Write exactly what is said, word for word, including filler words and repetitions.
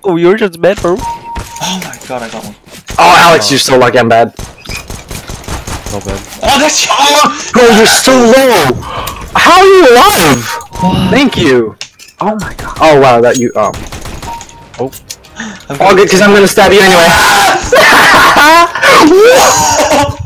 Oh, you're just bad, bro. Oh my god, I got one. Oh, Alex, you're so lucky I'm bad. Not bad. Oh, that's oh! Bro, you're so low! How are you alive? Thank you! Oh my god. Oh wow, that you- oh. Oh. All good, because I'm gonna stab you anyway.